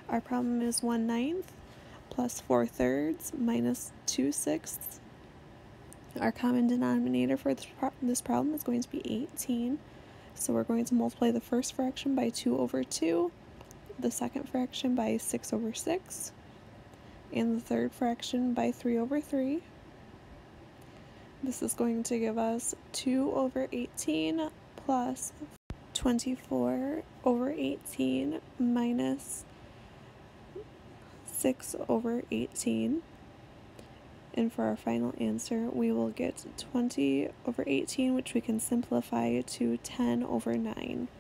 Our problem is 1/9 plus 4/3 minus 2/6. Our common denominator for this problem is going to be 18. So we're going to multiply the first fraction by 2/2, the second fraction by 6/6, and the third fraction by 3/3. This is going to give us 2/18 plus 24/18 minus 6/18. And for our final answer, we will get 20/18, which we can simplify to 10/9.